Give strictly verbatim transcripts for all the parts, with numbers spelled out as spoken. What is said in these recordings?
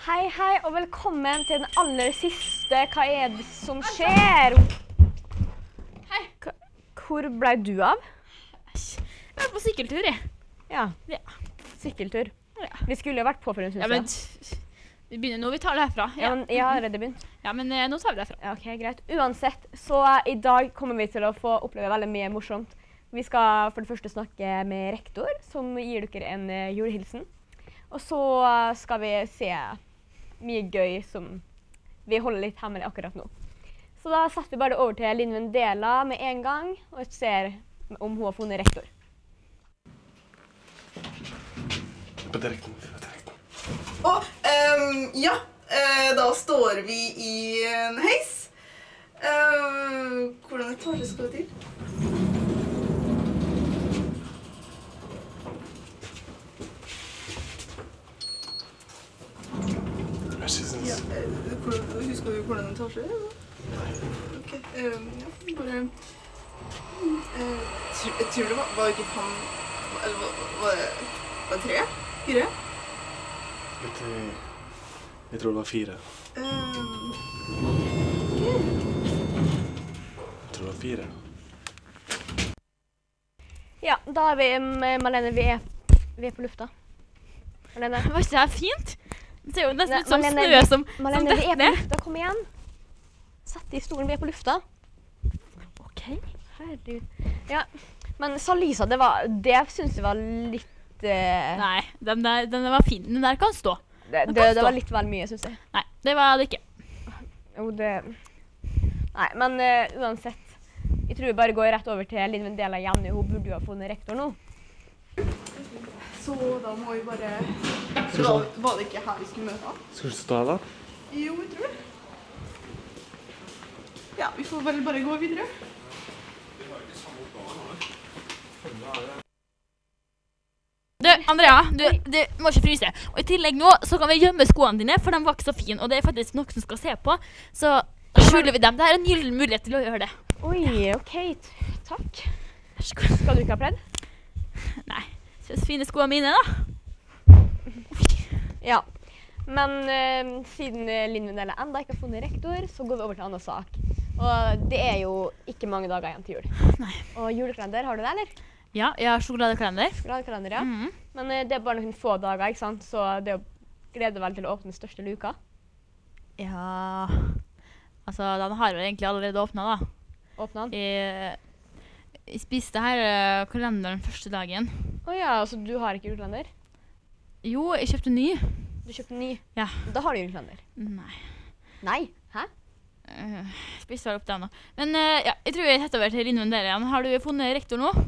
Hei, hei, og velkommen til den aller siste Hva er det som skjer? Hei. K Hvor ble du av? Jeg var på sykkeltur, jeg. Ja, Ja. sykkeltur. Ja. Vi skulle jo vært på for en stund Ja, men siden. vi begynner nå, vi tar det herfra. Ja, men jeg har allerede begynt. Ja, men eh, nå tar vi det herfra. Ja, ok, greit. Uansett, så i dag kommer vi til å få oppleve veldig mye morsomt. Vi skal for det første snakke med rektor, som gir dere en uh, julehilsen. Og så skal vi se mye gøy som vi holder litt hemmelig akkurat nå. Så da setter vi bare over til Linn Vendela med en gang, og ser om hun har funnet rektor. På direkten, på direkten. Og, um, ja, uh, da står vi i en heis. Uh, hvordan etasje skal vi til? Ja, uh, hvordan, husker du hvordan etasje er? Ok, um, ja, bare... Uh, tr jeg tror det var, var ikke fem... Eller var, var det, var det tre? Fire? Litt, jeg tror det var fire. Um, Jeg tror det var fire. Ja, da er vi med Malene, vi er, vi er på lufta. Malene. Var ikke det her fint? Det ser jo nesten Nei, ut som Malene, snø vi- som, Malene, som vi er på dette. lufta, kom igjen. Sett i stolen, vi er på lufta. Ok. Herregud. Ja, men Salisa, det var, det synes jeg var litt, eh, Nei, den der, den der var fin. Den der kan stå. det, den det, kan det stå. var litt vel mye, synes jeg. Nei, det var det ikke. Jo, det, nei, men eh, uansett, jeg tror vi bare går rett over til Linn Vendela Jenny, hun burde jo ha funnet rektor nå. Så da må vi bare... Så da var det ikke her vi skulle møte han? Skal du stå her da? Jo, jeg tror det. Ja, vi får vel bare gå videre. Du, Andrea, du, du må ikke fryse. Og i tillegg nå, så kan vi gjemme skoene dine, for de var ikke så fine, og det er faktisk noen som skal se på, så skjuler vi dem. Det er en gyllen mulighet til å gjøre det. Oi, ok, t- takk. Vær så god. Skal du ikke ha pledd? Nei, så fine skoene mine da. Ja, men eh, siden eh, Linn Vendela enda ikke har funnet rektor, så går vi over til en annen sak. Og det er jo ikke mange dager igjen til jul. Nei. Og julekalender, har du det, eller? Ja, jeg har sjokoladekalender. Sjokoladekalender, ja. Mhm. Men eh, det er bare noen få dager, ikke sant? Så det er å glede vel til å åpne den største luka. Ja, altså, den har jo egentlig allerede åpnet da. Åpne den. Jeg, jeg spiste her eh, kalenderen første dagen. Åja, altså du har ikke julekalender? Jo, jeg kjøpte ny. Du kjøpte ny? Ja. Da har du julekalender. Nei, Nei, hæ? uh, spiste vel opp det nå. Men eh, ja, jeg tror jeg heter over til Linn Vendela igjen. Har du funnet rektor nå?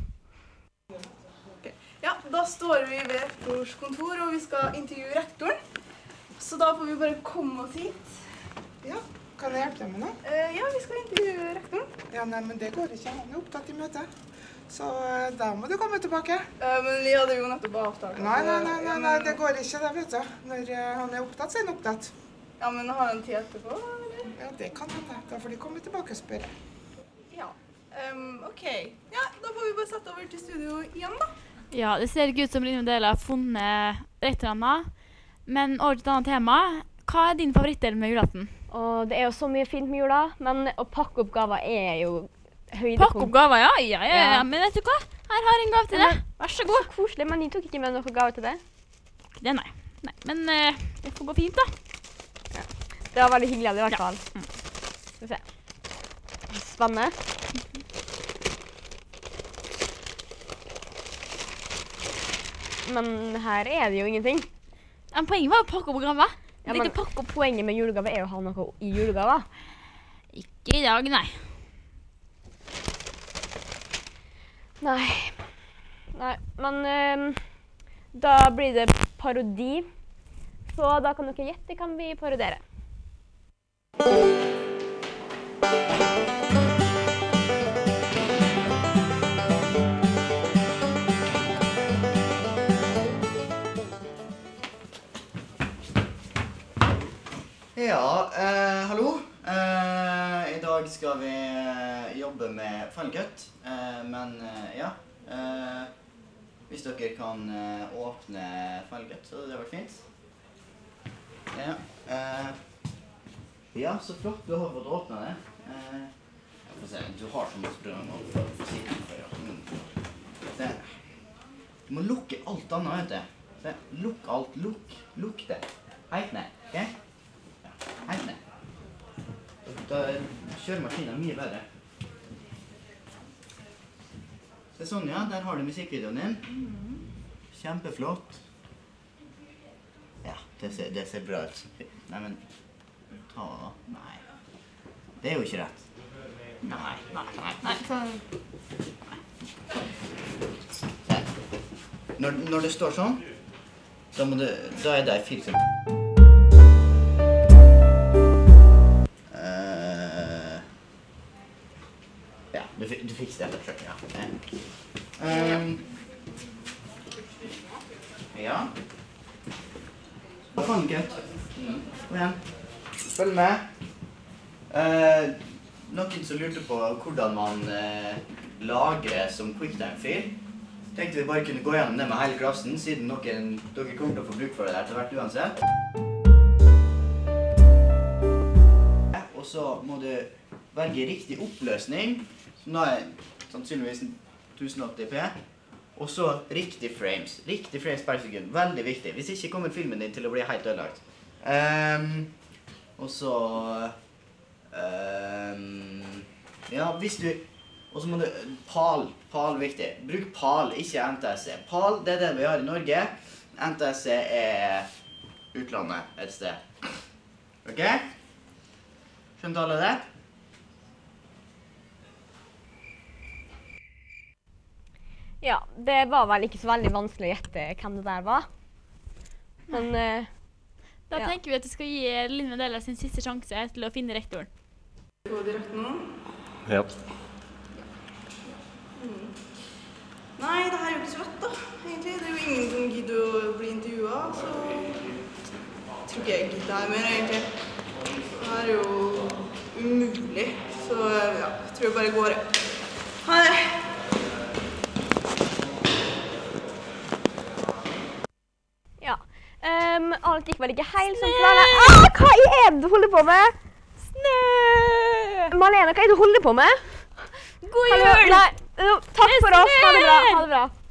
Ja, da står vi ved rektors kontor, og vi skal intervjue rektoren. Så da får vi bare komme oss hit. Ja, kan jeg hjelpe deg med noe? Eh, ja, vi skal intervjue rektoren. Ja, nei, men det går ikke. Han er opptatt i møte. Så eh, da må du komme tilbake. Eh, men vi hadde jo nettopp avtalt. Nei, nei, nei, nei, nei, det går ikke det, vet du. Når eh, han er opptatt, så er han opptatt. Ja, men har han tid etterpå, eller? Ja, det kan hende. Da får de komme tilbake og spørre. Ja. Um, ok. Ja, da får vi bare sette over til studio igjen, da. Ja, det ser ikke ut som Linn Vendela har funnet rektorene. Men over til et annet tema. Hva er din favorittdel med julaften? Og det er jo så mye fint med jula, men å pakke opp gaver er jo høydepunkt. Pakke opp gaver, ja. Ja, ja, ja. Ja. Men vet du hva? Her har jeg en gave til deg. Vær så god. Koselig, men jeg tok ikke med noe gave til det. Det nei. Nei, men eh, det får gå fint da. Det var veldig hyggelig av det i hvert Ja. fall. Skal vi se. Spennende. Men her er det jo ingenting. Men poenget var å pakke opp gaver. Ja, Det er men ikke pakke opp. poenget med julegave er jo å ha noe i julegave. Ikke i dag, nei. Nei. Nei, men ehm, da blir det parodi. Så da kan dere gjette kan vi parodere. Ja, eh, hallo. Eh, I dag skal vi eh, jobbe med fallcut, eh, men eh, ja. Eh, hvis dere kan eh, åpne fallcut, så det hadde vært fint. Ja. ja, så flott. Du har fått åpnet det. Eh, jeg får se, du har så masse programmer for fysikken for, ja. Se. Du må lukke alt annet, vet du. Se, lukk alt, lukk, lukk det. Helt ned, ok? Ja, helt ned. Da kjører maskinen mye bedre. Se sånn, ja, der har du musikkvideoen din. Kjempeflott. Ja, det ser, det ser bra ut. Nei, men, ta da. Nei. Det er jo ikke rett. Nei, nei, nei, nei. Se. Når, når det står sånn, da, må du, da er det en fil som... Uh, ja, du, du fikser det etter selv, ja. Um, ja. Hva faen, gutt? Kom igjen. Følg med. Uh, noen som lurte på hvordan man uh, lagrer som quicktime-fil. Tenkte vi bare kunne gå gjennom det med hele klassen, siden noen, dere kommer til å få bruk for det der til hvert uansett. Og så må du velge riktig oppløsning, som da er sannsynligvis tusen åtti p. Og så riktig frames. Riktig frames per sekund. Veldig viktig. Hvis ikke kommer filmen din til å bli helt ødelagt. Um, og så... Um, ja, hvis du... Og så må du... PAL. PAL viktig. Bruk PAL, ikke N T S C. PAL, det er det vi har i Norge. N T S C er utlandet et sted. Ok? Skjønte alle det? Ja, det var vel ikke så veldig vanskelig å gjette hvem det der var. Men... Uh, Da ja. tenker vi at vi skal gi Linn Mandela sin siste sjanse til å finne rektoren. Gå direkte nå. Ja. Mm. Nei, det her er jo ikke så lett da, egentlig. Det er jo ingen som gidder å bli intervjuet, så... Jeg tror ikke jeg gidder det her mer, egentlig. Det her er jo umulig, så ja, jeg tror jeg bare går. Ha det! ja. Um, alt gikk vel ikke helt som planen. Ah, hva er det du holder på med? Snø! Malene, hva er det du holder på med? God Hallo, jul! Nei, uh, takk for oss. Ha det bra. Ha det bra.